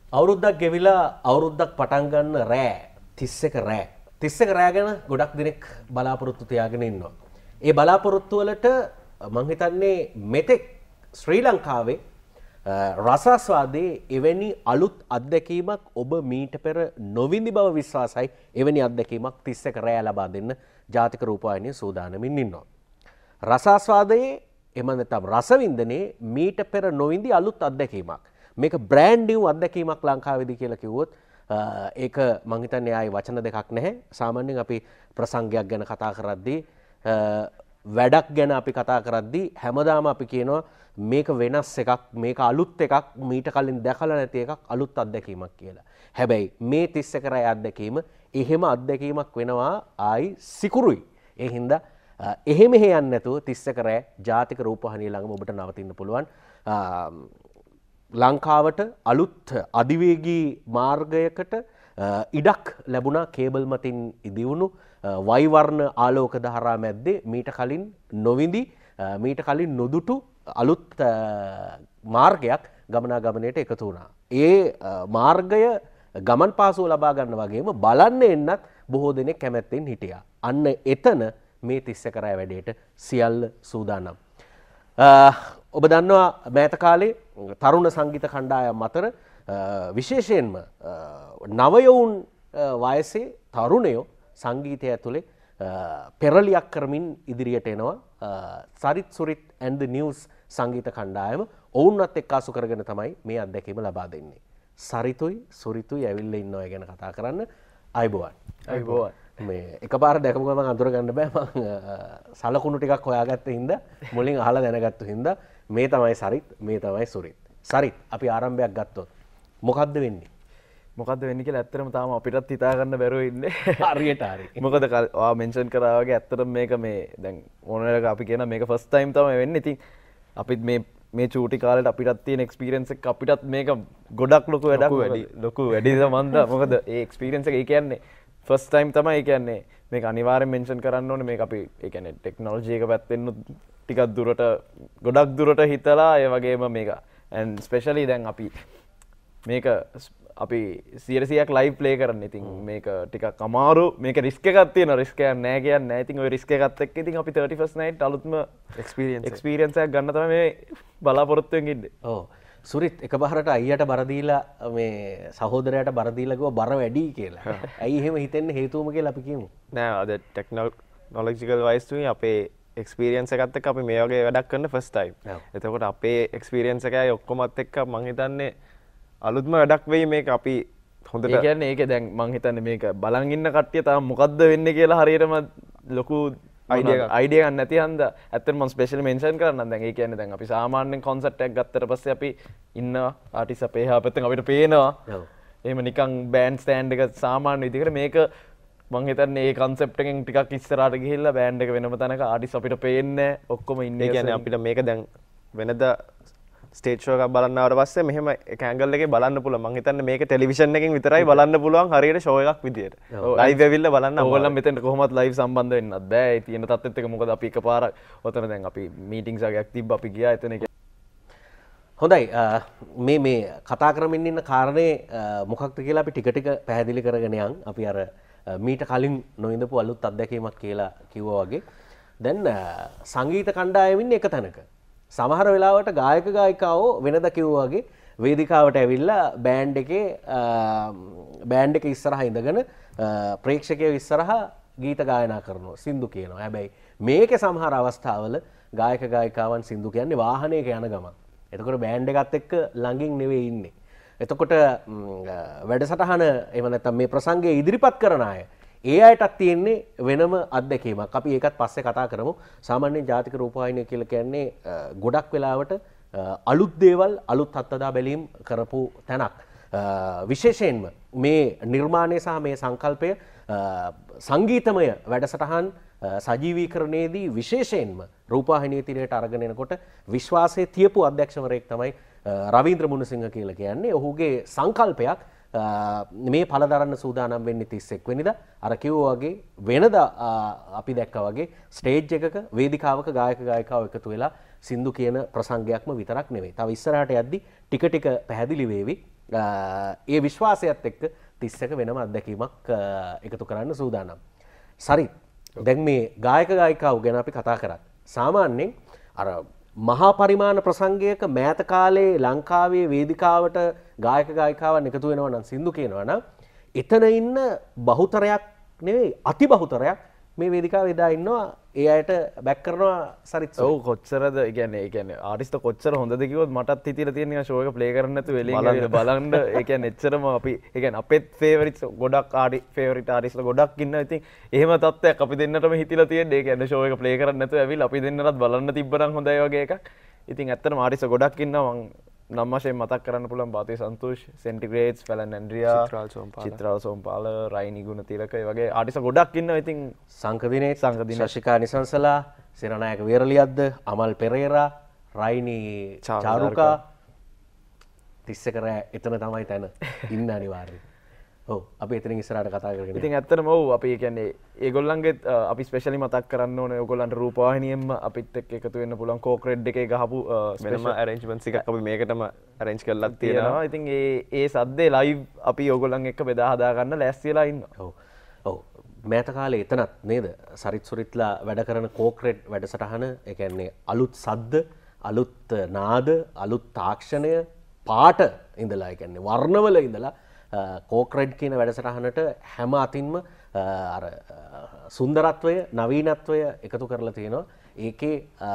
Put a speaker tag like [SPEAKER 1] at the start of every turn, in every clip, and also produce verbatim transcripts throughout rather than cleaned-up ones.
[SPEAKER 1] අවුරුද්දක් ගෙවිලා අවුරුද්දක් පටන් ගන්න රෑ තිස් එක රෑ තිස් එක රෑ ගැන ගොඩක් දිනෙක බලාපොරොත්තු තියාගෙන ඉන්නවා. ඒ බලාපොරොත්තු වලට මම හිතන්නේ මෙතෙක් ශ්‍රී ලංකාවේ රසාස්වාදයේ එවැනි අලුත් අත්දැකීමක් ඔබ මීට පෙර නොවිඳි බව විශ්වාසයි. එවැනි අත්දැකීමක් තිස් එක රෑ ලබා දෙන්න ජාතික රූපවාහිනිය සූදානමින් ඉන්නවා. රසාස්වාදයේ එම නැත්නම් රසවින්දනයේ මීට පෙර නොවිඳි අලුත් අත්දැකීමක්. මේක බ්‍රෑන්ඩ් නිව් අත්දැකීමක් ලංකාවේදී කියලා කිව්වොත් ඒක මම හිතන්නේ ආයි වචන දෙකක් නැහැ. සාමාන්‍යයෙන් අපි ප්‍රසංගයක් ගැන කතා කරද්දී වැඩක් ගැන අපි කතා කරද්දී හැමදාම අපි කියනවා මේක වෙනස් එකක්, මේක අලුත් එකක්, මීට කලින් දැකලා නැති එකක්, අලුත් අත්දැකීමක් කියලා. හැබැයි මේ තිස් එක රැය අත්දැකීම එහෙම අත්දැකීමක් වෙනවා ආයි සිකුරුයි. ඒ හින්දා එහෙම එහෙ යන්නේ නැතුව තිස් එක රැය ජාතික රූපවාහිනිය ළඟම ඔබට නවතින්න පුළුවන්. ලංකාවට අලුත් අධිවේගී මාර්ගයකට ඉඩක් ලැබුණා කේබල් මතින් ඉදිවුණු වයිවර්ණ ආලෝක දහරා මැද්දේ මීට කලින් නොවිඳි මීට කලින් නොදුටු අලුත් මාර්ගයක් ගමනාගමනයට එකතු වුණා. ඒ මාර්ගය ගමන් පාසුව ලබා ගන්න වගේම බලන්න එන්නත් බොහෝ දෙනෙක් කැමැත්තෙන් හිටියා. අන්න එතන මේ තිස් එක රැය වැඩේට සියල්ල සූදානම්. ඔබ දන්නවා මෑත කාලේ තරුණ සංගීත කණ්ඩායම් අතර විශේෂයෙන්ම නවයවුන් වයසේ තරුණයෝ සංගීතය ඇතුලේ පෙරලියක් කරමින් ඉදිරියට එනවා. Sarith Surith and the news සංගීත කණ්ඩායම ඔවුන්වත් එක්කාසු කරගෙන තමයි මේ අත්දැකීම ලබා දෙන්නේ. සරිතුයි සුරිතුයි ඇවිල්ලා ඉන්නවා ගැන කතා කරන්න. අයබෝවන්.
[SPEAKER 2] අයබෝවන්.
[SPEAKER 1] මේ එකපාර දැකපු ගමන් අඳුර ගන්න බෑ. මම සලකුණු ටිකක් හොයාගත්ත හින්දා මුලින් අහලා දැනගත්තු හින්දා මේ තමයි සරිත්, මේ තමයි සුරිත්. සරිත් අපි ආරම්භයක් ගත්තොත් මොකද්ද වෙන්නේ?
[SPEAKER 2] මොකද්ද වෙන්නේ කියලා ඇත්තටම තාම අපිටත් හිතා ගන්න බැරුව ඉන්නේ.
[SPEAKER 1] හරියට හරි.
[SPEAKER 2] මොකද ඔයා මෙන්ෂන් කරා වගේ ඇත්තටම මේක මේ දැන් ඕනෑක අපි කියන මේක ෆස්ට් ටයිම් තමයි වෙන්නේ. ඉතින් අපිත් මේ මේ චූටි කාලේට අපිටත් තියෙන එක්ස්පීරියන්ස් එක අපිටත් මේක ගොඩක් ලොකු වැඩක් වැඩි ලොකු වැඩි සමන්ද මොකද ඒ එක්ස්පීරියන්ස් එක ඒ කියන්නේ ෆස්ට් ටයිම් තමයි. ඒ කියන්නේ මේක අනිවාර්යෙන් මෙන්ෂන් කරන්න ඕනේ. මේක අපි ඒ කියන්නේ ටෙක්නොලොජි එක පැත්තෙන් ටිකක් දුරට ගොඩක් දුරට හිතලා ඒ වගේම මේක and especially දැන් අපි මේක අපි සියයට ලයිව් ප්ලේ කරන්න. ඉතින් මේක ටිකක් අමාරු. මේක රිස්ක් එකක් තියෙනවා. රිස්ක් එකක් නැහැ කියන්නේ නැහැ. ඉතින් ওই රිස්ක් එකත් එක්ක ඉතින් අපි thirty first night අලුත්ම එක්ස්පීරියන්ස් එක්ස්පීරියන්ස් එකක් ගන්න තමයි මේ බලාපොරොත්තු වෙමින් ඉන්නේ.
[SPEAKER 1] ඔව්. සුරිත් එකපාරට අයියට බර දීලා මේ සහෝදරයාට බර දීලා කිව්වා බර වැඩි කියලා. ඇයි එහෙම හිතෙන්න හේතුවම කියලා අපි කියමු.
[SPEAKER 3] නෑ අද ටෙක්නොලොජිකල් වයිස් තුනේ අපේ එක්ස්පීරියන්ස් එකත් එක්ක අපි මේ වගේ වැඩක් කරන ෆස්ට් ටයිම්. එතකොට අපේ එක්ස්පීරියන්ස් එකයි ඔක්කොමත් එක්ක මම හිතන්නේ අලුත්ම වැඩක් වෙයි මේක. අපි හොඳට
[SPEAKER 2] ඒ කියන්නේ ඒක දැන් මම හිතන්නේ මේක බලන් ඉන්න කට්ටිය තාම මොකද්ද වෙන්නේ කියලා හරියටම ලොකු අයිඩියා අයිඩියා ගන්න නැති හන්දා ඇත්තටම මම ස්පෙෂල් මෙන්ෂන් කරන්නම්. දැන් ඒ කියන්නේ දැන් අපි සාමාන්‍යයෙන් කොන්සර්ට් එකක් ගත්තට පස්සේ අපි ඉන්නවා ආටිස්ට් අපේ එහා පැත්තෙන් අපිට පේනවා. ඔව්. එහෙම නිකන් බෑන්ඩ් ස්ටෑන්ඩ් එක සාමාන්‍ය විදිහකට මේක මම හිතන්නේ මේ concept එකෙන් ටිකක් ඉස්සරහට ගිහිල්ලා බෑන්ඩ් එක වෙනම තැනක ආටිස්ට් අපිට පේන්නේ ඔක්කොම ඉන්නේ.
[SPEAKER 3] ඒ කියන්නේ අපිට මේක දැන් වෙනද ස්ටේජ් ෂෝ එකක් බලන්න ආවට පස්සේ මෙහෙම එක ඇන්ගල් එකේ බලන්න පුළුවන්. මම හිතන්නේ මේක ටෙලිවිෂන් එකෙන් විතරයි බලන්න පුළුවන් හරියට ෂෝ එකක් විදියට. ලයිව් ඇවිල්ලා බලන්න.
[SPEAKER 2] ඕගොල්ලන් මෙතෙන්ට කොහොමවත් ලයිව් සම්බන්ධ වෙන්නත් බෑ. ඒ තියෙන තත්ත්වෙත් එක මොකද අපි එකපාරක් ඔතන දැන් අපි මීටින්ග්ස් එකක් තිබ්බ අපි ගියා එතන.
[SPEAKER 1] හොඳයි මේ මේ කතා කරමින් ඉන්න කාරණේ මොකක්ද කියලා අපි ටික ටික පැහැදිලි කරගෙන යන්. අපි අර මීට කලින් නොවිඳපු අලුත් අත්දැකීමක් කියලා කිව්වා වගේ දැන් සංගීත කණ්ඩායමින් එක තැනක සමහර වෙලාවට ගායක ගායිකාවෝ වෙනද කිව්වා වගේ වේදිකාවට ඇවිල්ලා බෑන්ඩ් එකේ බෑන්ඩ් එක ඉස්සරහා ඉඳගෙන ප්‍රේක්ෂකයෝ ඉස්සරහා ගීත ගායනා කරනවා, සින්දු කියනවා. හැබැයි මේකේ සමහර අවස්ථාවල ගායක ගායිකාවන් සින්දු කියන්නේ වාහනයක යන ගමන්. එතකොට බෑන්ඩ් එකත් එක්ක ළඟින් නෙවෙයි ඉන්නේ. එතකොට වැඩසටහන එහෙම නැත්නම් මේ ප්‍රසංගය ඉදිරිපත් කරන අය ඒ අයටත් තියෙන්නේ වෙනම අත්දැකීමක්. අපි ඒකත් පස්සේ කතා කරමු. සාමාන්‍යයෙන් ජාතික රූපවාහිනිය කියලා කියන්නේ ගොඩක් වෙලාවට අලුත් දේවල් අලුත් අත්දැක බැලීම් කරපු තැනක්. විශේෂයෙන්ම මේ නිර්මාණය සහ මේ සංකල්පය සංගීතමය වැඩසටහන් සජීවීකරණයේදී විශේෂයෙන්ම රූපවාහිනිය තිරයට අරගෙන එනකොට විශ්වාසයේ තියපු අධ්‍යක්ෂවරයෙක් තමයි රවීන්ද්‍ර මුණසිංහ කියලා කියන්නේ. ඔහුගේ සංකල්පයක් මේ පළදරන්න සූදානම් වෙන්නේ තිස් එක් වෙනිදා. අර කිව්වා වගේ වෙනදා අපි දැක්කා වගේ ස්ටේජ් එකක වේදිකාවක ගායක ගායිකාවෝ එකතු වෙලා සින්දු කියන ප්‍රසංගයක්ම විතරක් නෙවෙයි. තව ඉස්සරහට යද්දි ටික ටික පැහැදිලි වේවි ඒ විශ්වාසයත් එක්ක තිස් එක වෙනම අත්දැකීමක් එකතු කරන්න සූදානම්. සරිත් දැන් මේ ගායක ගායිකාව ගැන අපි කතා කරත් සාමාන්‍යයෙන් අර මහා පරිමාණ ප්‍රසංගයක මෑත කාලේ ලංකාවේ වේදිකාවට ගායක ගායිකාවන් එකතු වෙනවා නම් සින්දු කියනවා නම් එතන ඉන්න බහුතරයක් නෙවෙයි අති බහුතරයක් මේ වේදිකාවේ එදා ඉන්නවා ඒ අයට බැක් කරනවා සරිත්.
[SPEAKER 2] ඔව් කොච්චරද ඒ කියන්නේ ඒ කියන්නේ ආටිස්ට් කොච්චර හොඳද කිව්වොත් මටත් හිතිලා තියෙන නිකන් ෂෝ එක ප්ලේ කරන්න නැතුව එළියෙන් ඇවිල්ලා බලන්න ඒ කියන්නේ එච්චරම අපි ඒ කියන්නේ අපේ ෆේවරිට්ස් ගොඩක් ආටි ෆේවරිට් ආටිස්ට්ලා ගොඩක් ඉන්නවා. ඉතින් එහෙම තත්ත්වයක් අපි දෙන්නටම හිතිලා තියෙන්නේ. ඒ කියන්නේ ෂෝ එක ප්ලේ කරන්න නැතුව ඇවිල්ලා අපි දෙන්නටත් බලන්න තිබ්බනම් හොඳයි වගේ එකක්. ඉතින් ඇත්තටම ආටිස්ට්ලා ගොඩක් ඉන්නවා. මං නම් වශයෙන් මතක් කරන්න පුළුවන් බාතේ සන්තෝෂ්, සෙන්ටිග්‍රේඩ්ස්, ෆැලන් ඇන්ඩ්‍රියා, චිත්‍රාල් සෝම්පාල, චිත්‍රාල් සෝම්පාල, රයිනි ගුණතිලක ඒ වගේ ආටිස්ට්ලා ගොඩක් ඉන්නවා. ඉතින්
[SPEAKER 1] සංකදිනේ, සංකදිනේ, ශශිකා නිසංසලා, සිරනායක වේරලියද්ද, අමල් පෙරේරා, රයිනි චාරුකා තිස් එක රෑ එතන තමයි තැන ඉන්න අනිවාර්යයෙන්. ඔව් අපි එතනින් ඉස්සරහට කතා කරගෙන.
[SPEAKER 2] ඉතින් ඇත්තටම ඔව් අපි කියන්නේ ඒගොල්ලන්ගේ අපි ස්පෙෂලි මතක් කරන්න ඕනේ ඕගොල්ලන්ට රූපවාහිනියෙන්ම අපිත් එක්ක එකතු වෙන්න පුළුවන් කෝක්‍රෙඩ් එකේ ගහපු
[SPEAKER 3] වෙනම අරේන්ජ්මන්ට්ස් එකක් අපි මේකටම අරේන්ජ් කරලා තියෙනවා.
[SPEAKER 2] ඉතින් ඒ ඒ සද්දේ ලයිව් අපි ඕගොල්ලන් එක්ක බෙදා හදා ගන්න ලෑස්ති වෙලා ඉන්නවා.
[SPEAKER 1] ඔව්. ඔව්. මෑත කාලේ එතනත් නේද සරිත් සුරිත්ලා වැඩ කරන කෝක්‍රෙඩ් වැඩසටහන ඒ කියන්නේ අලුත් සද්ද, අලුත් නාද, අලුත් තාක්ෂණය, පාට ඉඳලා ඒ කියන්නේ වර්ණවල ඉඳලා කෝක්‍රෙඩ් කියන වැඩසටහනට හැම අතින්ම අර සුන්දරත්වය නවීනත්වය එකතු කරලා තියෙනවා. ඒකේ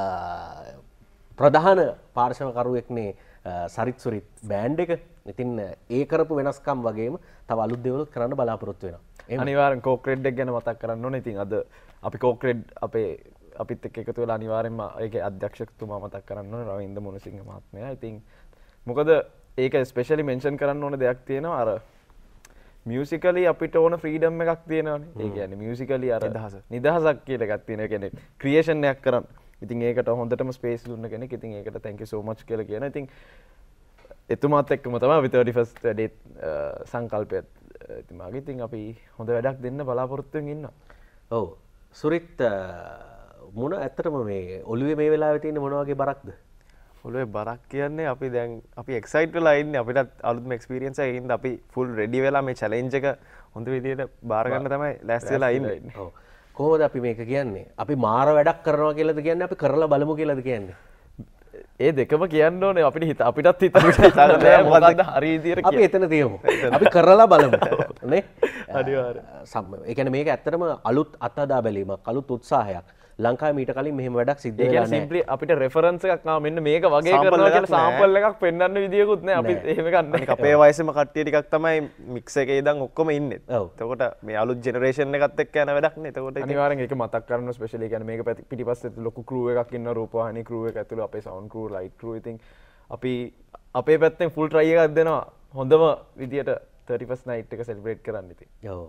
[SPEAKER 1] ප්‍රධාන පාර්ශවකරුවෙක්නේ සරිත් සුරිත් බෑන්ඩ් එක. ඉතින් ඒ කරපු වෙනස්කම් වගේම තව අලුත් දේවල් කරන්න බලාපොරොත්තු වෙනවා.
[SPEAKER 2] අනිවාර්යෙන් කෝක්‍රෙඩ් එක ගැන මතක් කරන්න ඕනේ. ඉතින් අද අපි කෝක්‍රෙඩ් අපේ අපිත් එක්ක එකතු වෙලා අනිවාර්යෙන්ම ඒකේ අධ්‍යක්ෂකතුමා මතක් කරන්න ඕනේ රවින්ද මොනසිංහ මහත්මයා. ඉතින් මොකද ඒක ස්පෙෂලි මෙන්ෂන් කරන්න ඕන දෙයක් තියෙනවා. අර මියුසිකලි අපිට ඕන ෆ්‍රීඩම් එකක් තියෙනවානේ. ඒ කියන්නේ මියුසිකලි අර නිදහස නිදහසක් කියලා එකක් තියෙනවා. ඒ කියන්නේ ක්‍රියේෂන් එකක් කරන්න. ඉතින් ඒකට හොඳටම ස්පේස් දුන්න කෙනෙක්. ඉතින් ඒකට thank you so much කියලා කියනවා. ඉතින් එතුමාත් එක්කම තමයි අපි thirty first day සංකල්පයත් එතුමාගේ. ඉතින් අපි හොඳ වැඩක් දෙන්න බලාපොරොත්තු වෙමින් ඉන්නවා.
[SPEAKER 1] ඔව් සුරිත් මොන ඇත්තටම මේ ඔළුවේ මේ වෙලාවේ තියෙන මොන වගේ බරක්ද?
[SPEAKER 3] ඔළුවේ බරක් කියන්නේ අපි දැන් අපි එක්සයිට් වෙලා ඉන්නේ. අපිටත් අලුත්ම එක්ස්පීරියන්ස් එකක් ඉන්න අපි ෆුල් රෙඩි වෙලා මේ චැලෙන්ජ් එක හොඳ විදියට බාර ගන්න තමයි ලෑස්ති වෙලා ඉන්නේ.
[SPEAKER 1] ඔව්. කොහොමද අපි මේක කියන්නේ? අපි මාර වැඩක් කරනවා කියලාද කියන්නේ? අපි කරලා බලමු කියලාද කියන්නේ?
[SPEAKER 2] ඒ දෙකම කියන්න ඕනේ. අපිට හිත අපිටත් හිතන්න බෑ මොකද්ද හරි විදියට
[SPEAKER 1] අපි එතන තියමු. අපි කරලා බලමු. නේ?
[SPEAKER 2] අනිවාර්යයෙන්.
[SPEAKER 1] ඒ කියන්නේ මේක ඇත්තටම අලුත් අත්හදා බැලීමක්, අලුත් උත්සාහයක්. ලංකාවේ මීට කලින් මෙහෙම වැඩක් සිද්ධ වෙලා නැහැ.
[SPEAKER 2] සිම්පලි අපිට රෙෆරන්ස් එකක් ආව මෙන්න මේක වගේ කරනවා කියලා සාම්පල් එකක් පෙන්වන්න විදියකුත් නැහැ. අපි එහෙම ගන්න.
[SPEAKER 3] අපේ වයසේම කට්ටිය ටිකක් තමයි මික්ස් එකේ ඉඳන් ඔක්කොම ඉන්නේ. එතකොට මේ අලුත් ජෙනරේෂන් එකත් එක්ක යන වැඩක් නේ. එතකොට
[SPEAKER 2] අනිවාර්යෙන් ඒක මතක් කරන්න ස්පෙෂලි කියන්නේ මේක පිටිපස්සේ ලොකු ක්‍රූ එකක් ඉන්නවා රූපවාහිනී ක්‍රූ එක ඇතුළේ අපේ සවුන්ඩ් ක්‍රූ ලයිට් ක්‍රූ. ඉතින් අපි අපේ පැත්තෙන් ෆුල් ට්‍රයි එකක් දෙනවා හොඳම විදියට thirty first night එක සෙලිබ්‍රේට් කරන්න ඉතින්.
[SPEAKER 1] ඔව්.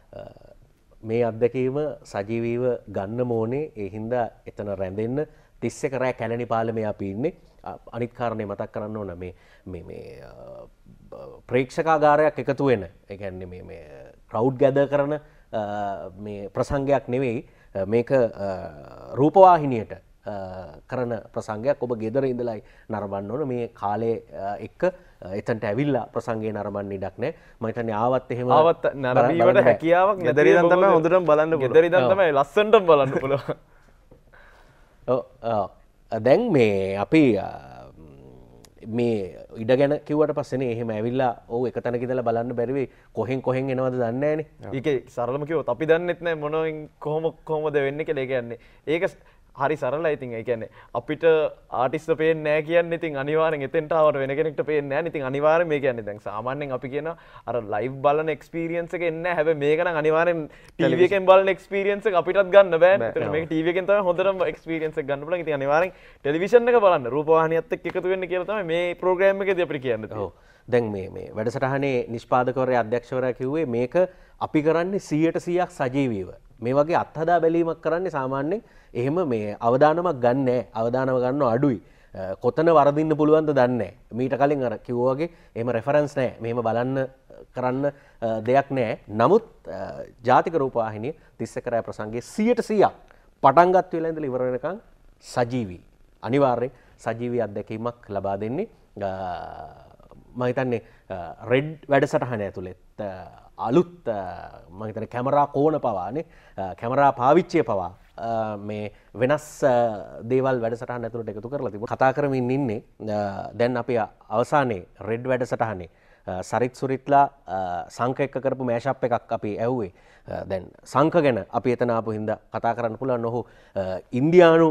[SPEAKER 1] මේ අත්දැකීම සජීවීව ගන්න ඕනේ. ඒ හින්දා එතන රැඳෙන්න තිස් එක රෑ කැලණි පාලමේ අපි ඉන්නේ. අනිත් කාරණේ මතක් කරන්න ඕන මේ මේ මේ ප්‍රේක්ෂකාගාරයක් එකතු වෙන. ඒ කියන්නේ මේ මේ ක්‍රවුඩ් ගැදර් කරන මේ ප්‍රසංගයක් නෙවෙයි. මේක රූපවාහිනියට කරන ප්‍රසංගයක්. ඔබ ගෙදර ඉඳලා නරඹන්න ඕන. මේ කාලේ එක්ක එතනට ඇවිල්ලා ප්‍රසංගේ නරඹන්න ඉඩක් නැහැ. මම හිතන්නේ ආවත් එහෙම
[SPEAKER 2] ආවත් නරඹීමට හැකියාවක් නැති.
[SPEAKER 3] ගෙදර ඉඳන් තමයි හොඳටම බලන්න පුළුවන්.
[SPEAKER 2] ගෙදර ඉඳන් තමයි ලස්සනටම බලන්න පුළුවන්.
[SPEAKER 1] ඔව් දැන් මේ අපි මේ ඉඩ ගැන කිව්වට පස්සේනේ එහෙම ඇවිල්ලා ඔව් එක තැනක ඉඳලා බලන්න බැරි වෙයි. කොහෙන් කොහෙන් එනවද දන්නේ නැහනේ.
[SPEAKER 2] ඒකේ සරලම කිව්වොත් අපි දන්නෙත් නැහැ මොනෙන් කොහොම කොහොමද වෙන්නේ කියලා. ඒ කියන්නේ ඒක හරි සරලයි. ඉතින් ඒ කියන්නේ අපිට ආටිස්ට් පේන්නේ නැහැ කියන්නේ ඉතින් අනිවාර්යෙන් එතෙන්ට ආවට වෙන කෙනෙක්ට පේන්නේ නැහැ. ඉතින් අනිවාර්යෙන් මේ කියන්නේ දැන් සාමාන්‍යයෙන් අපි කියනවා අර ලයිව් බලන එක්ස්පීරියන්ස් එක එන්නේ නැහැ. හැබැයි මේක නම් අනිවාර්යෙන් ටීවී එකෙන් බලන එක්ස්පීරියන්ස් එක අපිටත් ගන්න බෑනේ. ඒතර මේක ටීවී එකෙන් තමයි හොඳටම එක්ස්පීරියන්ස් එක ගන්න පුළුවන්. ඉතින් අනිවාර්යෙන් ටෙලිවිෂන් එක බලන්න රූපවාහිනියත් එක්ක එකතු වෙන්න කියලා තමයි මේ ප්‍රෝග්‍රෑම් එකේදී අපිට කියන්න තියෙන්නේ.
[SPEAKER 1] ඔව්. දැන් මේ මේ වැඩසටහනේ නිෂ්පාදකවරයා අධ්‍යක්ෂවරයා කිව්වේ මේක අපි කරන්නේ සීයට සීයක් සජීවීව. මේ වගේ අත්හදා බැලීමක් කරන්නේ සාමාන්‍යයෙන් එහෙම මේ අවදානමක් ගන්න නැහැ. අවදානම ගන්නව අඩුයි. කොතන වරදින්න පුළුවන්ද දන්නේ නැහැ. මීට කලින් අර කිව්වා වගේ එහෙම රෙෆරන්ස් නැහැ. මෙහෙම බලන්න කරන්න දෙයක් නැහැ. නමුත් ජාතික රූපවාහිනිය තිස් එක රෑ ප්‍රසංගයේ සීයට සීයක් පටන් ගත් වෙලා ඉඳලා ඉවර වෙනකන් සජීවී. අනිවාර්යෙන් සජීවී අත්දැකීමක් ලබා දෙන්නේ. මම හිතන්නේ රෙඩ් වැඩසටහන ඇතුළෙත් අලුත් මම හිතන්නේ කැමරා කෝණ පවානේ කැමරා පාවිච්චිය පවා මේ වෙනස් දේවල් වැඩසටහන ඇතුළට එකතු කරලා තිබුණා. කතා කරමින් ඉන්නේ දැන් අපි අවසානයේ රෙඩ් වැඩසටහනේ සරිත් සුරිත්ලා සංක එක්ක කරපු මෑෂප් එකක් අපි ඇහුවේ. දැන් සංක ගැන අපි එතන ආපු හින්දා කතා කරන්න පුළුවන්. ඔහු ඉන්දියානු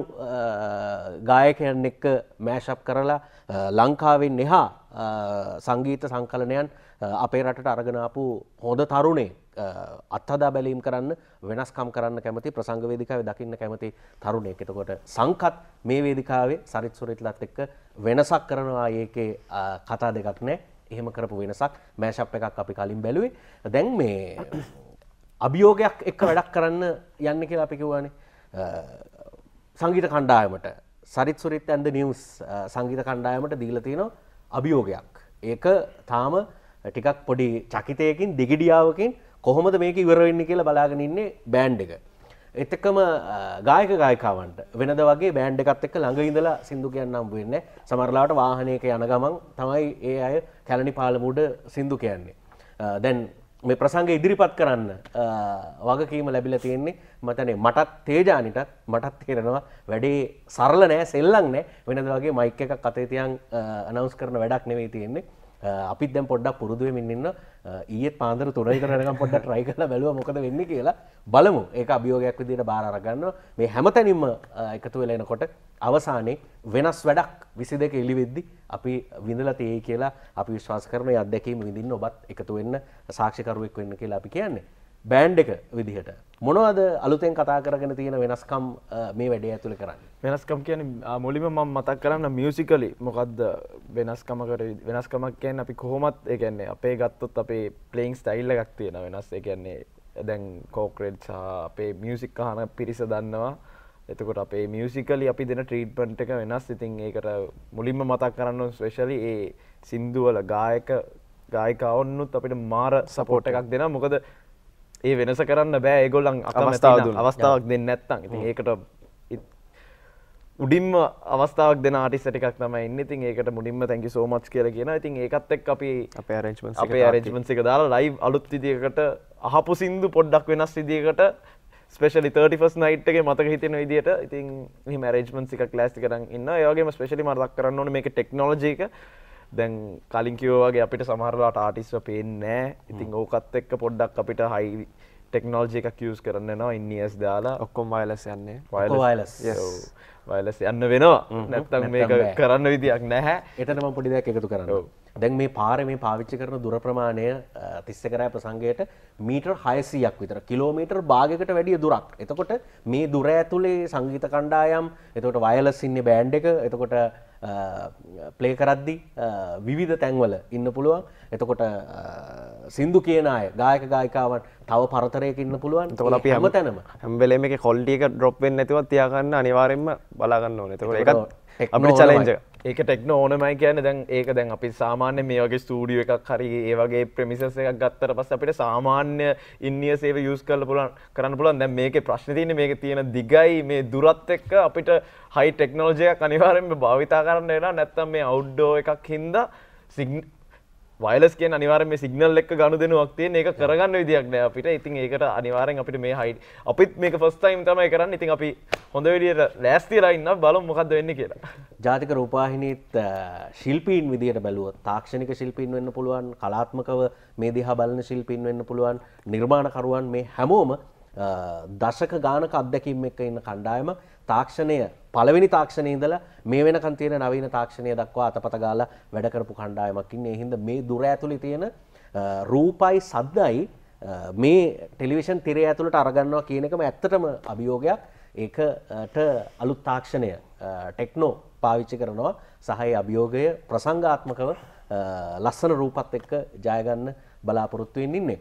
[SPEAKER 1] ගායකයන් එක්ක මෑෂප් කරලා ලංකාවෙන් එහා සංගීත සංකලනයන් අපේ රටට අරගෙන ආපු හොඳ තරුණේ අත්හදා බැලීම් කරන්න වෙනස්කම් කරන්න කැමති ප්‍රසංග වේදිකාවේ දකින්න කැමති තරුණයෙක්. එතකොට සංකත් මේ වේදිකාවේ සරිත් සුරිත්ලාත් එක්ක වෙනසක් කරනවා. ඒකේ කතා දෙකක් නැහැ. එහෙම කරපු වෙනසක් මෑෂප් එකක් අපි කලින් බැලුවේ. දැන් මේ අභියෝගයක් එක්ක වැඩක් කරන්න යන්නේ කියලා අපි කිව්වානේ. සංගීත කණ්ඩායමට Sarith Surith and the news සංගීත කණ්ඩායමට දීලා තියෙනවා අභියෝගයක්. ඒක තාම ටිකක් පොඩි චකිතයකින් දිගිඩියාවකින් කොහොමද මේක ඉවර වෙන්නේ කියලා බලාගෙන ඉන්නේ බෑන්ඩ් එක. ඒත් එක්කම ගායක ගායිකාවන්ට වෙනද වගේ බෑන්ඩ් එකත් එක්ක ළඟ ඉඳලා සින්දු කියන්න හම්බ වෙන්නේ නැහැ. සමහරලාට වාහනයක යන ගමන් තමයි ඒ අය කැලණි පාලමුඩ සින්දු කියන්නේ. දැන් මේ ප්‍රසංග ඉදිරිපත් කරන්න වගකීම ලැබිලා තියෙන්නේ මතනේ මටත් තේජානිටත් මටත් තේරෙනවා වැඩේ සරල නෑ සෙල්ලම් නෑ. වෙනද වගේ මයික් එකක් අතේ තියන් අනවුන්ස් කරන වැඩක් නෙවෙයි තියෙන්නේ. අපිත් දැන් පොඩ්ඩක් පුරුදු වෙමින් ඉන්න ඊයේත් පාන්දර තුන විතර වෙනකම් පොඩ්ඩක් try කරලා බැලුවා මොකද වෙන්නේ කියලා බලමු. ඒක අභියෝගයක් විදිහට බාර අරගන්නවා. මේ හැමතැනින්ම එකතු වෙලා එනකොට අවසානයේ වෙනස් වැඩක් විසි දෙක එළි වෙද්දි අපි විඳලා තියෙයි කියලා අපි විශ්වාස කරන මේ අත්දැකීම විඳින්න ඔබත් එකතු වෙන්න සාක්ෂිකරුවෙක් වෙන්න කියලා අපි කියන්නේ. බෑන්ඩ් එක විදිහට මොනවද අලුතෙන් කතා කරගෙන තියෙන වෙනස්කම් මේ වැඩේ ඇතුලේ කරන්නේ?
[SPEAKER 2] වෙනස්කම් කියන්නේ මුලින්ම මම මතක් කරන්න මියුසිකලි මොකද්ද වෙනස්කමකට වෙනස්කමක් කියන්නේ අපි කොහොමත් ඒ කියන්නේ අපේ ගත්තොත් අපේ ප්ලේයිං ස්ටයිල් එකක් තියෙනවා වෙනස්. ඒ කියන්නේ දැන් කෝක්‍රෙඩ් සහ අපේ මියුසික් අහන පිරිස දන්නවා. එතකොට අපේ මියුසිකලි අපි දෙන ට්‍රීට්මන්ට් එක වෙනස්. ඉතින් ඒකට මුලින්ම මතක් කරන්න ඕන ස්පෙෂලි ඒ සින්දු වල ගායක ගායිකාවන්නුත් අපිට මාර සපෝට් එකක් දෙනවා. මොකද ඒ වෙනස කරන්න බෑ ඒගොල්ලන් අකමැති අවස්ථාවක් දෙන්නේ නැත්තම්. ඉතින් ඒකට උඩින්ම අවස්ථාවක් දෙන ආටිස්ට් ටිකක් තමයි ඉන්නේ. ඉතින් ඒකට මුලින්ම thank you so much කියලා කියනවා. ඉතින් ඒකත් එක්ක අපි
[SPEAKER 3] අපේ arrangements එක
[SPEAKER 2] අපේ arrangements එක දාලා live අලුත් විදියකට අහපු සින්දු පොඩ්ඩක් වෙනස් විදියකට ස්පෙෂලි thirty first night එකේ මතක හිතෙන විදියට ඉතින් මෙහිම arrangements එකක් class එකක් කරන් ඉන්නවා. ඒ වගේම ස්පෙෂලි මතක් කරන්න ඕනේ මේකේ technology එක. දැන් කලින් කිව්වා වගේ අපිට සමහරලාට ආටිස්ට්ව පේන්නේ නැහැ. ඉතින් ඕකත් එක්ක පොඩ්ඩක් අපිට high technology එකක් use කරන්න වෙනවා. in ears දාලා
[SPEAKER 3] ඔක්කොම wireless යන්නේ.
[SPEAKER 1] wireless.
[SPEAKER 3] Yes.
[SPEAKER 2] wireless යන්න වෙනවා. නැත්තම් මේක කරන්න විදියක් නැහැ.
[SPEAKER 1] එතන මම පොඩි දෙයක් එකතු කරන්න. දැන් මේ පාරේ මේ පාවිච්චි කරන දුර ප්‍රමාණය තිස් එක රෑ ප්‍රසංගයට මීටර් හයසීයක් විතර කිලෝමීටර් භාගයකට වැඩිය දුරක්. එතකොට මේ දුර ඇතුලේ සංගීත කණ්ඩායම්, එතකොට වයර්ලස් ඉන්නේ බෑන්ඩ් එක, එතකොට ප්ලේ කරද්දි විවිධ තැන්වල ඉන්න පුළුවන්. එතකොට සින්දු කියන අය ගායක ගායිකාවන් තව පරතරයක ඉන්න පුළුවන්.
[SPEAKER 3] එතකොට අපි
[SPEAKER 1] හැමතැනම
[SPEAKER 3] හැම වෙලේම මේකේ quality එක drop වෙන්නේ නැතිව තියාගන්න අනිවාර්යෙන්ම බලා ගන්න ඕනේ. එතකොට ඒකත් අපිට challenge එක.
[SPEAKER 2] ඒක ටෙක්නෝ ඕනමයි කියන්නේ. දැන් ඒක දැන් අපි සාමාන්‍ය මේ වගේ ස්ටුඩියෝ එකක් හරි ඒ වගේ ප්‍රෙමිසස් එකක් ගත්තට පස්සේ අපිට සාමාන්‍ය ඉන්නියස් ඒව යූස් කරලා පුළුවන් කරන්න පුළුවන්. දැන් මේකේ ප්‍රශ්නේ තියෙන්නේ මේකේ තියෙන දිගයි මේ දුරත් එක්ක අපිට හයි ටෙක්නොලොජි එකක් අනිවාර්යෙන්ම භාවිතා කරන්න වෙනවා. නැත්නම් මේ අවුට්ඩෝර් එකක් හින්දා වයර්ලස් කියන අනිවාර්යෙන් මේ සිග්නල් එක්ක ගනුදෙනුවක් තියෙන. ඒක කරගන්න විදියක් නෑ අපිට. ඉතින් ඒකට අනිවාර්යෙන් අපිට මේ හයි අපිත් මේක ෆස්ට් ටයිම් තමයි කරන්නේ. ඉතින් අපි හොඳ විදියට ලෑස්තිලා ඉන්නවා. බලමු මොකද්ද වෙන්නේ කියලා.
[SPEAKER 1] ජාතික රූපවාහිනියත් ශිල්පීන් විදියට බැලුවොත් තාක්ෂණික ශිල්පීන් වෙන්න පුළුවන්, කලාත්මකව මේ දිහා බලන ශිල්පීන් වෙන්න පුළුවන්, නිර්මාණකරුවන් මේ හැමෝම දශක ගානක අත්දැකීම් එක්ක ඉන්න කණ්ඩායම තාක්ෂණය පළවෙනි තාක්ෂණයේ ඉඳලා මේ වෙනකන් තියෙන නවීන තාක්ෂණය දක්වා අතපත ගාලා වැඩ කරපු කණ්ඩායමක් ඉන්නේ. ඒ හින්දා මේ දුර ඇතුලේ තියෙන රූපයි සද්දයි මේ ටෙලිවිෂන් තිරය ඇතුළට අරගන්නවා කියන එකම ඇත්තටම අභියෝගයක්. ඒකට අලුත් තාක්ෂණය ටෙක්නෝ පාවිච්චි කරනවා සහ ඒ අභියෝගය ප්‍රසංගාත්මකව ලස්සන රූපත් එක්ක ජය ගන්න බලාපොරොත්තු වෙමින් ඉන්නේ.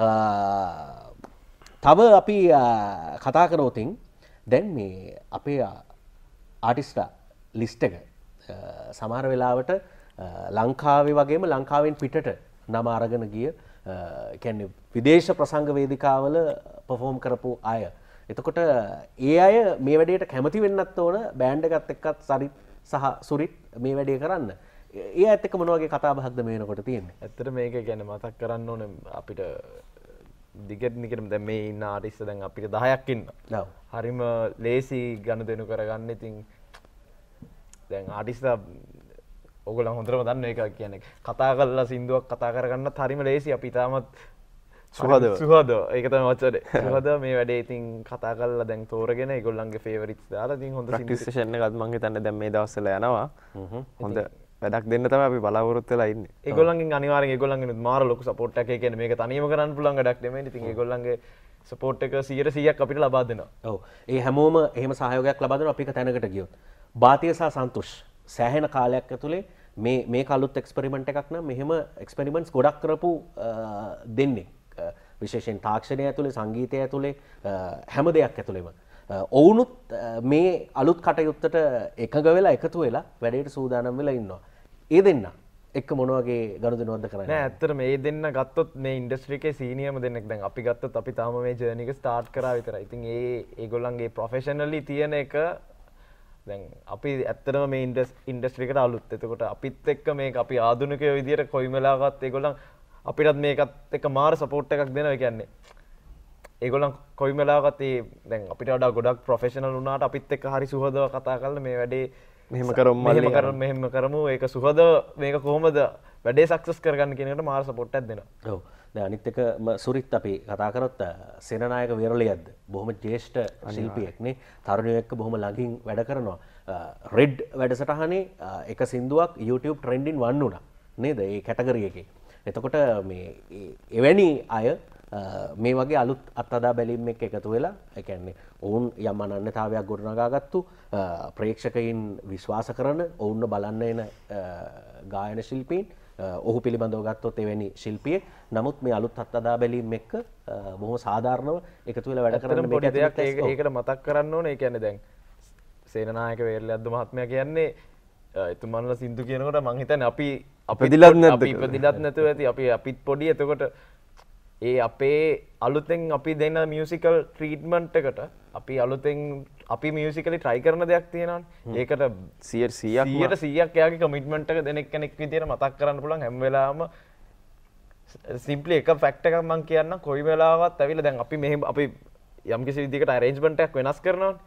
[SPEAKER 1] තව අපි කතා කරෝතින් දැන් මේ අපේ ආටිස්ට්ලා ලිස්ට් එක සමහර වෙලාවට ලංකාවේ වගේම ලංකාවෙන් පිටට නම අරගෙන ගිය කියන්නේ විදේශ ප්‍රසංග වේදිකාවල පර්ෆෝම් කරපු අය. එතකොට ඒ අය මේ වැඩේට කැමති වෙන්නත් ඕන බෑන්ඩ් එකත් එක්කත් සරිත් සහ සුරිත් මේ වැඩේ කරන්න. ඒ ඇත්ත එක්ක මොන වගේ කතා බහක්ද මේ වෙනකොට තියෙන්නේ?
[SPEAKER 2] ඇත්තට මේක කියන්නේ මතක් කරන්න ඕනේ අපිට දිගට නිකටම දැන් මේ ඉන්න ආටිස්ට් දැන් අපිට දහයක් ඉන්නවා.
[SPEAKER 1] ඔව්.
[SPEAKER 2] හරිම ලේසි ගනුදෙනු කරගන්න. ඉතින් දැන් ආටිස්ට්ලා ඔයගොල්ලෝ හොඳටම දන්න එක කියන්නේ කතා කරලා සින්දුවක් කතා කරගන්නත් හරිම ලේසි. අපි තාමත්
[SPEAKER 3] සුහදව
[SPEAKER 2] සුහදව ඒක තමයි වචනේ. සුහදව මේ වැඩේ ඉතින් කතා කරලා දැන් තෝරගෙන ඒගොල්ලන්ගේ ෆේවරිට්ස් දාලා ඉතින් හොඳ
[SPEAKER 3] ප්‍රැක්ටිස් සෙෂන් එකක් මම හිතන්නේ දැන් මේ දවස්වල යනවා. හොඳ වැඩක් දෙන්න තමයි අපි බලාපොරොත්තු වෙලා ඉන්නේ.
[SPEAKER 2] ඒගොල්ලන්ගෙන් අනිවාර්යෙන් ඒගොල්ලන්ගෙන් මාර ලොකු සපෝට් එකක්. ඒ කියන්නේ මේක තනියම කරන්න පුළුවන් වැඩක් නෙමෙයි. ඉතින් ඒගොල්ලන්ගේ සපෝට් එක සීයට සීයක් අපිට ලබා දෙනවා.
[SPEAKER 1] ඔව්. ඒ හැමෝම එහෙම සහයෝගයක් ලබා දෙනවා අපි එක තැනකට ගියොත්. බාතිය සහ සන්තෝෂ් සෑහෙන කාලයක් ඇතුලේ මේ මේ කලුත් එක්ස්පෙරිමන්ට් එකක් නම් මෙහෙම එක්ස්පෙරිමන්ට්ස් ගොඩක් කරපු දෙන්නේ. විශේෂයෙන් තාක්ෂණය ඇතුලේ සංගීතය ඇතුලේ හැම දෙයක් ඇතුලේම ඔවුනුත් මේ අලුත් කටයුත්තට එකඟ වෙලා එකතු වෙලා වැඩේට සූදානම් වෙලා ඉන්නවා. ඒ දෙන්න එක්ක මොන වගේ ගනුදෙනුවක්ද කරන්නේ?
[SPEAKER 2] නෑ ඇත්තට මේ දෙන්න ගත්තොත් මේ ඉන්ඩස්ට්‍රි එකේ සීනියර්ම දෙන්නෙක් දැන් අපි ගත්තොත් අපි තාම මේ ජර්නි එක ස්ටාර්ට් කරා විතරයි. ඉතින් ඒ ඒගොල්ලන්ගේ ප්‍රොෆෙෂනලි තියෙන එක දැන් අපි ඇත්තටම මේ ඉන්ඩස්ට්‍රි එකට අලුත්. එතකොට අපිත් එක්ක මේක අපි ආධුනිකයෝ විදියට කොයි වෙලාවකත් ඒගොල්ලන් අපිටත් මේකත් එක්ක මාර සපෝට් එකක් දෙනවා. ඒ කියන්නේ ඒගොල්ලන් කොයි වෙලාවකත් ඒ දැන් අපිට වඩා ගොඩක් ප්‍රොෆෙෂනල් වුණාට අපිත් එක්ක හරි සුහදව කතා කරලා මේ වැඩේ
[SPEAKER 3] මෙහෙම කරමු
[SPEAKER 2] මෙහෙම කරමු මෙහෙම කරමු ඒක සුහදව මේක කොහොමද වැඩේ සක්සස් කරගන්න කියන එකට මාර සපෝට් එකක් දෙනවා.
[SPEAKER 1] ඔව්. දැන් අනිත් එක සුරිත් අපි කතා කරොත් සේනානායක විරලියද්ද බොහොම ජ්‍යෙෂ්ඨ ශිල්පියෙක් නේ. තරුණයෝ එක්ක බොහොම ළඟින් වැඩ කරනවා. රෙඩ් වැඩසටහනේ එක සින්දුවක් YouTube trending one වුණා නේද? ඒ කැටගරි එකේ. එතකොට මේ එවැනි අය මේ වගේ අලුත් අත්අදා බැලීම් එක්ක එකතු වෙලා ඒ කියන්නේ ඔවුන් යම් අනන්‍යතාවයක් ගොඩනගාගත්තු ප්‍රේක්ෂකයින් විශ්වාස කරන ඔවුන්ව බලන්න එන ගායන ශිල්පීන් ඔහු පිළිබඳව ගත්තොත් එවැනි ශිල්පියෙක්. නමුත් මේ අලුත් අත්අදා බැලීම් එක්ක බොහොම සාධාරණව එකතු වෙලා වැඩ කරන
[SPEAKER 2] පොඩි දෙයක් ඒකට මතක් කරන්න ඕනේ. ඒ කියන්නේ දැන් සේනානායක වේරලියද්ද මහත්මයා කියන්නේ එතුමන්ලා සින්දු කියනකොට මං හිතන්නේ අපි
[SPEAKER 3] අපිදිලත් නැද්ද
[SPEAKER 2] අපි ඉපදිලත් නැතුව ඇති. අපි අපිත් පොඩි. එතකොට ඒ අපේ අලුතෙන් අපි දෙන මියුසිකල් ට්‍රීට්මන්ට් එකට අපි අලුතෙන් අපි මියුසිකලි try කරන දෙයක් තියෙනවානේ. ඒකට
[SPEAKER 3] සීයට සීයක්
[SPEAKER 2] සීයට සීයක් එයාගේ කමිට්මන්ට් එක දෙන කෙනෙක් විදියට මතක් කරන්න පුළුවන් හැම වෙලාවම. සිම්ප්ලි එක ෆැක්ට් එකක් මම කියන්නම්. කොයි වෙලාවවත් ඇවිල්ලා දැන් අපි මෙහෙම අපි යම්කිසි විදිහකට අරේන්ජ්මන්ට් එකක් වෙනස් කරනවානේ.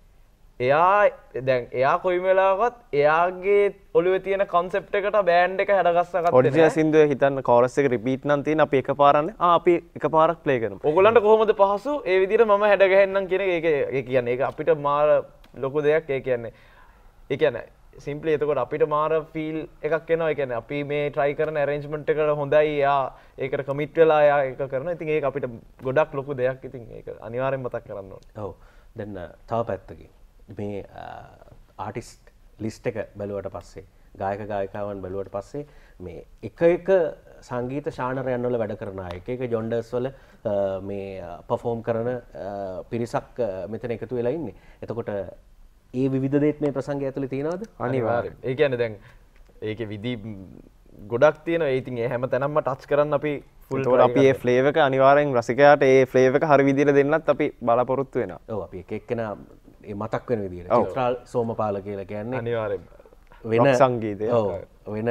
[SPEAKER 2] එයා දැන් එයා කොයි වෙලාවකත් එයාගේ ඔළුවේ තියෙන concept එකට බෑන්ඩ් එක හැඩගස්ස ගත්තේ නැහැ.
[SPEAKER 3] ඔරිජිනල් සින්දුවේ හිතන්න කෝරස් එක රිපීට් නම් තියෙන අපි එකපාරන්නේ ආ අපි එකපාරක් ප්ලේ කරමු.
[SPEAKER 2] ඔයගොල්ලන්ට කොහොමද පහසු ඒ විදිහට මම හැඩ ගහන්නම් කියන එක ඒක කියන්නේ ඒක අපිට මාර ලොකු දෙයක්. ඒ කියන්නේ ඒ කියන්නේ සිම්ප්ලි එතකොට අපිට මාර ෆීල් එකක් එනවා. ඒ කියන්නේ අපි මේ try කරන arrangement එකට හොඳයි. එයා ඒකට commit වෙලා එයා ඒක කරනවා. ඉතින් ඒක අපිට ගොඩක් ලොකු දෙයක්. ඉතින් ඒක අනිවාර්යෙන් මතක් කරන්න ඕනේ.
[SPEAKER 1] ඔව්. දැන් තව පැත්තකින් මේ ආටිස්ට් ලිස්ට් එක බැලුවට පස්සේ ගායක ගායිකාවන් බැලුවට පස්සේ මේ එක එක සංගීත ශානරයන් වල වැඩ කරන අය එක එක ජොන්ඩර්ස් වල මේ පර්ෆෝම් කරන පිරිසක් මෙතන එකතු වෙලා ඉන්නේ. එතකොට ඒ විවිධ දේත් මේ ප්‍රසංගය ඇතුලේ තියෙනවද?
[SPEAKER 2] අනිවාර්යෙන්. ඒ කියන්නේ දැන් ඒකේ විදි ගොඩක් තියෙනවා. ඒ ඉතින් ඒ හැම තැනම ටච් කරන්න අපි ෆුල්
[SPEAKER 3] ඒතකොට අපි මේ ෆ්ලේවර් එක අනිවාර්යෙන් රසිකයාට ඒ ෆ්ලේවර් එක හරි විදිහට දෙන්නත් අපි බලාපොරොත්තු වෙනවා.
[SPEAKER 1] ඔව් අපි එක එක්කෙනා ඒ මතක් වෙන විදිහට චිත්‍රාල් සෝමපාල කියලා කියන්නේ
[SPEAKER 2] අනිවාර්යෙන්
[SPEAKER 1] වෙන
[SPEAKER 3] සංගීතය.
[SPEAKER 1] ඔව් වෙන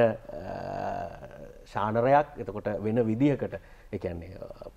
[SPEAKER 1] ශානරයක්. එතකොට වෙන විදිහකට ඒ කියන්නේ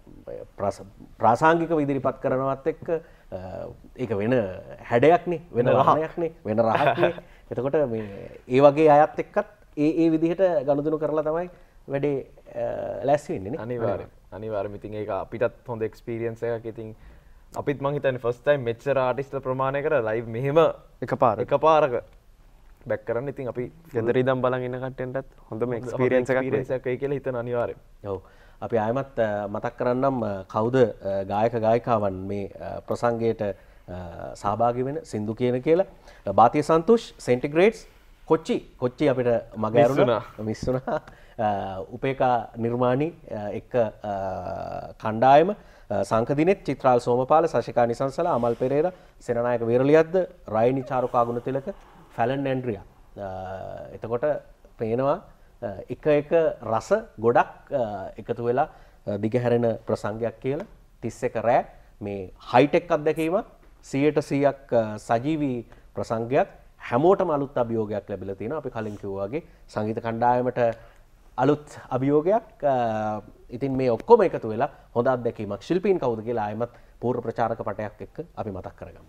[SPEAKER 1] ප්‍රාසංගිකව ඉදිරිපත් කරනවත් එක්ක ඒක වෙන හැඩයක්නේ වෙන රහයක්නේ වෙන රහක්නේ. එතකොට මේ ඒ වගේ අයත් එක්කත් ඒ ඒ විදිහට ගනුදෙනු කරලා තමයි වැඩේ ලෑස්ති වෙන්නේ නේ.
[SPEAKER 2] අනිවාර්යෙන් අනිවාර්යෙන්. ඉතින් ඒක අපිටත් හොඳ එක්ස්පීරියන්ස් එකක්. ඉතින් අපිත් මං හිතන්නේ ෆස්ට් ටයිම් මෙච්චර ආටිස්ට්ලා ප්‍රමාණයකට ලයිව් මෙහෙම
[SPEAKER 3] එකපාර
[SPEAKER 2] එකපාරක බැක් කරන්න. ඉතින් අපි
[SPEAKER 3] ගෙදර ඉඳන් බලන් ඉන්න කට්ටියන්ටත් හොඳම එක්ස්පීරියන්ස් එකක්
[SPEAKER 2] එක්ස්පීරියන්ස් එකක් වෙයි කියලා හිතන අනිවාර්යෙන්.
[SPEAKER 1] ඔව්. අපි ආයමත් මතක් කරන්නම් කවුද ගායක ගායිකාවන් මේ ප්‍රසංගයට සහභාගී වෙන සින්දු කියන කියලා. බාතිය සන්තෝෂ්, සෙන්ටිග්‍රේඩ්ස්, කොච්චි කොච්චි අපිට මග ඇරුණා මිස් වුණා. උපේකා නිර්මාණි එක්ක කණ්ඩායම සංකදිනෙත් චිත්‍රාල් සෝමපාල, සශිකා නිසංසලා, අමල් පෙරේරා, සේනානායක වීරලියද්ද, රයිනි චාරුකා ගුණතිලක, ෆැලන් ඇන්ඩ්‍රියා. එතකොට පේනවා එක එක රස ගොඩක් එකතු වෙලා දිගහැරෙන ප්‍රසංගයක් කියලා. තිස් එක රෑ මේ හයිටෙක් අත්දැකීමක් සීයට සීයක් සජීවී ප්‍රසංගයක් හැමෝටම අලුත් අභියෝගයක් ලැබිලා තියෙනවා. අපි කලින් කිව්වා වගේ සංගීත කණ්ඩායමට අලුත් අභියෝගයක්. ඉතින් මේ ඔක්කොම එකතු වෙලා හොඳ අත්දැකීමක්. ශිල්පීන් කවුද කියලා ආයෙමත් පූර්ව ප්‍රචාරක පටයක් එක්ක අපි මතක් කරගමු.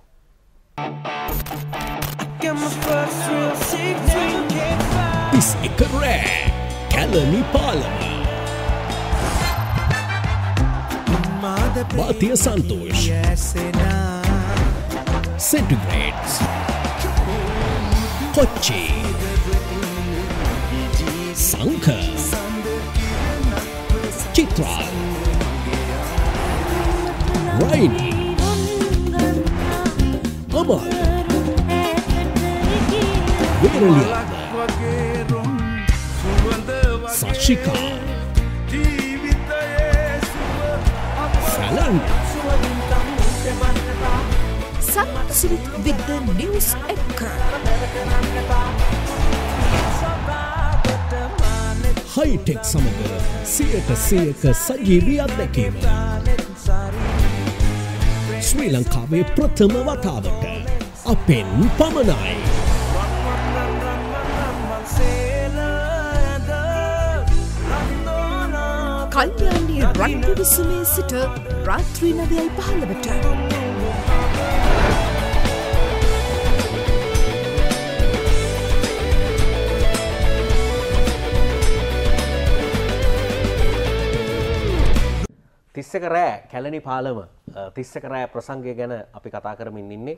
[SPEAKER 4] තිස් එක රෑ කැලණි පාලම Bhatia Santosh Centigrades Kochi Sanka Chitra Raini Amal Veralianda Sashika
[SPEAKER 5] Sunset with the news anchor.
[SPEAKER 4] High-tech සමග සියයට සියයක සජීවී අත්දැකීම. ශ්‍රී ලංකාවේ ප්‍රථම වතාවට අපෙන් පමණයි.
[SPEAKER 5] කල්යාණී රන් පිවිසුමේ සිට රාත්‍රී නවයයි පහළවට
[SPEAKER 1] තිස් එක රෑ කැලණි පාලම තිස් එක රෑ ප්‍රසංගය ගැන අපි කතා කරමින් ඉන්නේ.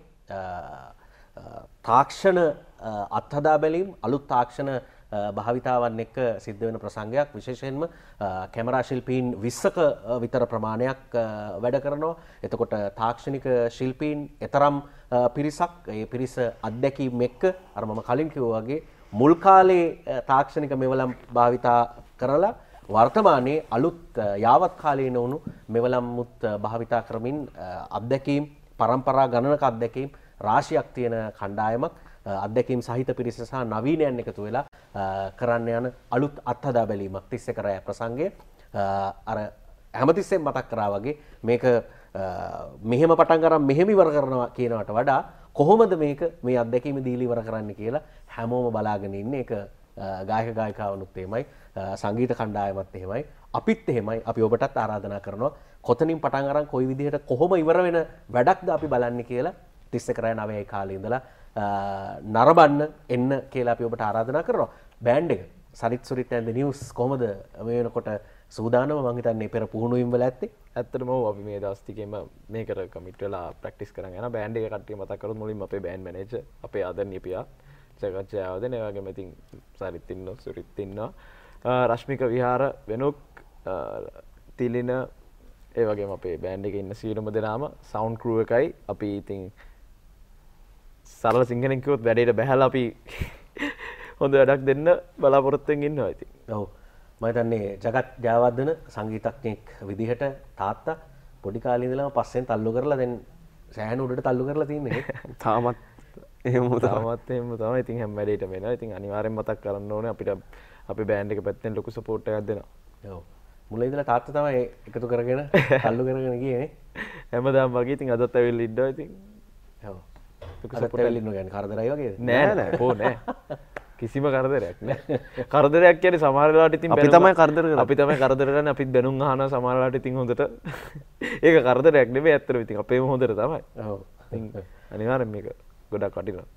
[SPEAKER 1] තාක්ෂණ අත්හදා බැලීම් අලුත් තාක්ෂණ භාවිතාවන් එක්ක සිද්ධ වෙන ප්‍රසංගයක්. විශේෂයෙන්ම කැමරා ශිල්පීන් විස්සක විතර ප්‍රමාණයක් වැඩ කරනවා. එතකොට තාක්ෂණික ශිල්පීන් එතරම් පිරිසක් ඒ පිරිස අත්දැකීම් එක්ක අර මම කලින් කිව්වා වගේ මුල් කාලේ තාක්ෂණික මෙවලම් භාවිතා කරලා වර්තමානයේ අලුත් යාවත් කාලීන වුණු මෙවලම්මුත් භාවිතා කරමින් අත්දැකීම් පරම්පරා ගණනක අත්දැකීම් රාශියක් තියෙන කණ්ඩායමක් අත්දැකීම් සහිත පිරිස සහ නවීනයන් එකතු වෙලා කරන්න යන අලුත් අත්හදා බැලීමක් තිස් එක රෑ ප්‍රසංගය. අර හැමතිස්සෙම මතක් කරා වගේ මේක මෙහෙම පටන් ගන්න මෙහෙම ඉවර කරනවා කියනවට වඩා කොහොමද මේක මේ අත්දැකීම දීලා ඉවර කරන්න කියලා හැමෝම බලාගෙන ඉන්නේ. ඒක ගායක ගායිකාවනුත් එහෙමයි සංගීත කණ්ඩායමත් එහෙමයි අපිත් එහෙමයි. අපි ඔබටත් ආරාධනා කරනවා කොතනින් පටන් අරන් කොයි විදිහට කොහොම ඉවර වෙන වැඩක්ද අපි බලන්නේ කියලා තිස් එක රෑ නවයයි කාලේ ඉඳලා නරඹන්න එන්න කියලා අපි ඔබට ආරාධනා කරනවා. බෑන්ඩ් එක සරිත් සුරිත් ඇන්ද නිවුස් කොහමද මේ වෙනකොට සූදානම? මම හිතන්නේ පෙර පුහුණුවීම් වල ඇත්තේ.
[SPEAKER 2] ඇත්තටම ඔව් අපි මේ දවස් ටිකේම මේකට කමිට් වෙලා ප්‍රැක්ටිස් කරන් යනවා. බෑන්ඩ් එක කට්ටිය මතක් කරොත් මුලින්ම අපේ බෑන්ඩ් මැනේජර් අපේ ආදරණීය පියා ජගත්ජයවදන ඒ වගේම ඉතින් සරිත් ඉන්නවා සුරිත් ඉන්නවා රශ්මික විහාර වෙනුක් තිලින ඒ වගේම අපේ බෑන්ඩ් එකේ ඉන්න සියලුම දෙනාම සවුන්ඩ් ක්‍රූ එකයි අපි ඉතින් සරල සිංහලෙන් කිව්වොත් වැඩේට බැහැලා අපි හොඳ වැඩක් දෙන්න බලාපොරොත්තුෙන් ඉන්නවා ඉතින්.
[SPEAKER 1] ඔව්. මම හිතන්නේ ජගත් ජයවර්ධන සංගීතඥයෙක් විදිහට තාත්තා පොඩි කාලේ ඉඳලම පස්සෙන් තල්ලු කරලා දැන් සෑහෙන උඩට තල්ලු කරලා තින්නේ.
[SPEAKER 3] තාමත් එහෙම
[SPEAKER 2] තාමත් එහෙම තමයි. ඉතින් හැම වැඩේටම එනවා. ඉතින් අනිවාර්යෙන් මතක් කරන්න ඕනේ අපිට අපේ බෑන්ඩ් එක පැත්තෙන් ලොකු සපෝට් එකක් දෙනවා.
[SPEAKER 1] ඔව්. මුලින් ඉඳලා තාත්තා තමයි එකතු කරගෙන තල්ලු කරගෙන ගියේ නේ.
[SPEAKER 2] හැමදාම වගේ ඉතින් අදත් ඇවිල්ලා ඉන්නවා ඉතින්.
[SPEAKER 1] ඔව්. සපොට් ඉන්න ගැන කරදරයි වගේද?
[SPEAKER 2] නෑ නෑ ඕ නෑ. කිසිම කරදරයක් නෑ. කරදරයක් කියන්නේ සමහර වෙලාවට ඉතින්
[SPEAKER 3] අපි තමයි කරදර කරන්නේ.
[SPEAKER 2] අපි තමයි කරදර කරන්නේ. අපිත් බැනුම් අහනවා සමහර වෙලාවට ඉතින් හොඳට. ඒක කරදරයක් නෙමෙයි ඇත්තටම ඉතින් අපේම හොඳට තමයි. ඔව්. ඉතින් අනිවාර්යෙන් මේක ගොඩක් වටිනවා.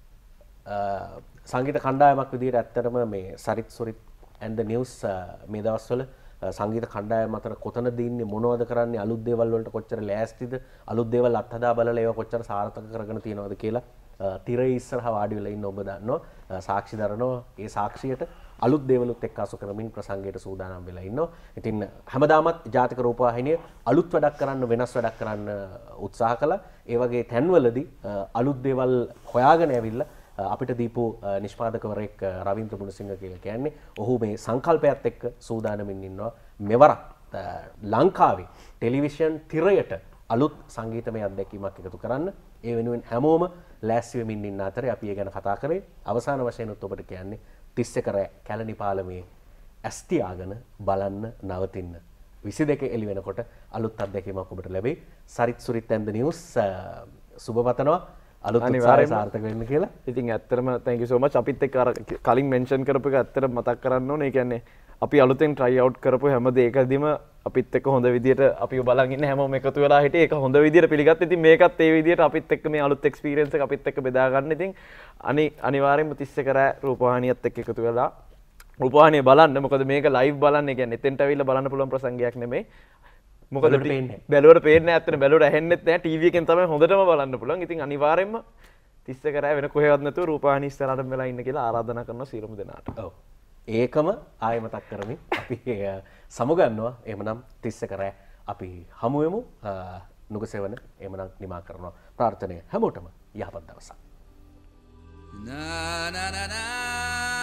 [SPEAKER 1] සංගීත කණ්ඩායමක් විදිහට ඇත්තටම මේ Sarith Surith and the news මේ දවස්වල සංගීත කණ්ඩායම අතර කොතනද ඉන්නේ මොනවද කරන්නේ අලුත් දේවල් වලට කොච්චර ලෑස්තිද අලුත් දේවල් අත්හදා බලලා ඒවා කොච්චර සාර්ථක කරගෙන තියෙනවද කියලා තිරේ ඉස්සරහා වාඩි වෙලා ඉන්න ඔබ දන්නවා සාක්ෂි දරනවා ඒ සාක්ෂියට අලුත් දේවලුත් එක්ක අසු කරමින් ප්‍රසංගයට සූදානම් වෙලා ඉන්නවා. ඉතින් හැමදාමත් ජාතික රූපවාහිනිය අලුත් වැඩක් කරන්න වෙනස් වැඩක් කරන්න උත්සාහ කළා. ඒ වගේ තැන්වලදී අලුත් දේවල් හොයාගෙන ඇවිල්ලා අපිට දීපු නිෂ්පාදකවරයෙක් රවින්ද්‍ර මුණසිංහ කියලා කියන්නේ ඔහු මේ සංකල්පයත් එක්ක සූදානමින් ඉන්නවා මෙවරක් ලංකාවේ ටෙලිවිෂන් තිරයට අලුත් සංගීතමය අත්දැකීමක් එකතු කරන්න. ඒ වෙනුවෙන් හැමෝම ලෑස්ති වෙමින් ඉන්න අතරේ අපි ඒ ගැන කතා කරේ. අවසාන වශයෙන් උත් ඔබට කියන්නේ තිස් එක රෑ කැලණි පාලමේ ඇස් තියාගෙන බලන්න නවතින්න. විසි දෙක එළි වෙනකොට අලුත් අත්දැකීමක් ඔබට ලැබෙයි. Sarith Surith and the news සුබ පතනවා. අලුත් උත්සාහය සාර්ථක වෙන්න කියලා.
[SPEAKER 2] ඉතින් ඇත්තටම thank you so much. අපිත් එක්ක අර කලින් mention කරපු එක ඇත්තටම මතක් කරන්න ඕනේ. ඒ කියන්නේ අපි අලුතෙන් try out කරපු හැම දෙයකදීම අපිත් එක්ක හොඳ විදියට අපිව බලන් ඉන්න හැමෝම එකතු වෙලා හිටියේ. ඒක හොඳ විදියට පිළිගත්තා. ඉතින් මේකත් ඒ විදියට අපිත් එක්ක මේ අලුත් experience එක අපිත් එක්ක බෙදා ගන්න. ඉතින් අනි අනිවාර්යෙන්ම තිස් එක රෑ රූපවාහිනියත් එක්ක එකතු වෙලා රූපවාහිනිය බලන්න. මොකද මේක live බලන්න. ඒ කියන්නේ එතෙන්ට අවිල්ලා බලන්න පුළුවන් ප්‍රසංගයක් නෙමෙයි. මොකද බැලුවට පේන්නේ නැහැ. ඇත්තට බැලුවට ඇහෙන්නෙත් නැහැ. ටීවී එකෙන් තමයි හොඳටම බලන්න පුළුවන්. ඉතින් අනිවාර්යෙන්ම තිස් එක රෑ වෙන කොහෙවත් නැතුව රූපවාහිනිය ඉස්සරහට වෙලා ඉන්න කියලා ආරාධනා කරනවා සියලුම දෙනාට.
[SPEAKER 1] ඔව්. ඒකම ආයෙ මතක් කරමින් අපි සමුගන්නවා. එහෙමනම් තිස් එක රෑ අපි හමු වෙමු. නුගසෙවන එහෙමනම් නිමා කරනවා. ප්‍රාර්ථනය හැමෝටම යහපත් දවසක්.
[SPEAKER 6] Na na na na